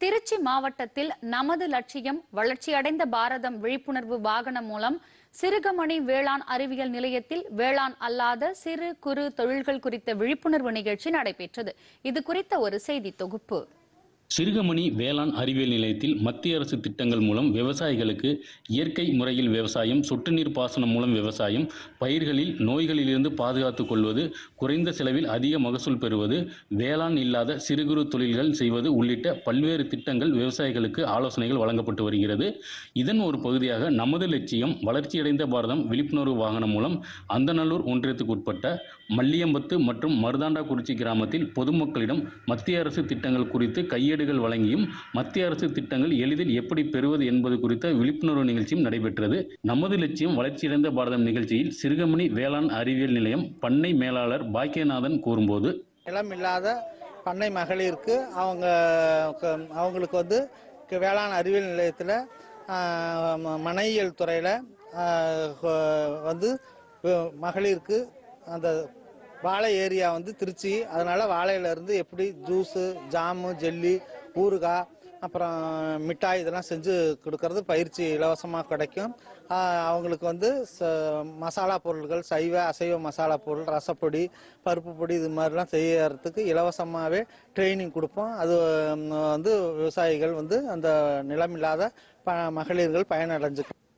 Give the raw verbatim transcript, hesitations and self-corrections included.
திருச்சி மாவட்டத்தில் நமது லட்சியம் வளர்ச்சியடைந்த பாரதம் விழிப்புணர்வு வாகனம் மூலம் சிறுகமணி வேளாண் அறிவியல் நிலையத்தில் வேளாண் அல்லாத சிறு குறு தொழில்கள் குறித்த விழிப்புணர்வு நிகழ்ச்சி நடைபெற்றது. இது குறித்த ஒரு செய்தி தொகுப்பு. சிறுகமணி வேளாண் அறிவியல் நிலையத்தில் மத்திய அரசு திட்டங்கள் மூலம் விவசாயிகளுக்கு இயற்கை முறையில் விவசாயம், சொட்டு நீர் பாசனம் மூலம் விவசாயம், பயிர்களில் நோய்களிலிருந்து பாதுகாத்துக் கொள்வது, குறைந்த செலவில் அதிக மகசூல் பெறுவது, வேளாண் இல்லாத சிறு குறு தொழில்கள் செய்வது உள்ளிட்ட பல்வேறு திட்டங்கள் விவசாயிகளுக்கு ஆலோசனைகள் வழங்கப்பட்டு வருகிறது. இதன் ஒரு பகுதியாக நமது லட்சியம் வளர்ச்சியடைந்த பாரதம் விழிப்புணர்வு வாகனம் மூலம் அந்தநல்லூர் ஒன்றியத்துக்கு உட்பட்ட மல்லியம்பத்து மற்றும் மருதாண்டாக்குறிச்சி கிராமத்தில் பொதுமக்களிடம் மத்திய அரசு திட்டங்கள் குறித்து கையேடு வழங்கியும் மத்திய அரசு திட்டங்கள் எளிதில் எப்படி பெறுவது என்பது குறித்த விழிப்புணர்வு நிகழ்ச்சியும் நடைபெற்றது. நமது லட்சியம் வளர்ச்சியடைந்த பாரதம் நிகழ்ச்சியில் சிறுகமணி வேளாண் அறிவியல் நிலையம் பண்ணை மேலாளர் பாக்கியநாதன் கூறும்போது, நிலம் இல்லாத பண்ணை மகளிருக்கு அவங்க அவங்களுக்கு வந்து வேளாண் அறிவியல் நிலையத்தில் மனையியல் துறையில் வந்து மகளிருக்கு அந்த வாழை ஏரியா வந்து திருச்சி, அதனால வாழையிலேருந்து எப்படி ஜூஸு, ஜாமு, ஜெல்லி, ஊறுகாய், அப்புறம் மிட்டாய் இதெல்லாம் செஞ்சு கொடுக்கறது பயிற்சி இலவசமாக கிடைக்கும். அவங்களுக்கு வந்து மசாலா பொருட்கள், சைவ அசைவ மசாலா பொருள், ரசப்பொடி, பருப்பு பொடி இது மாதிரிலாம் செய்யறதுக்கு இலவசமாகவே ட்ரைனிங் கொடுப்போம். அது வந்து விவசாயிகள் வந்து அந்த நிலமில்லாத ப மகளிர்கள் பயனடைஞ்சுக்கும்.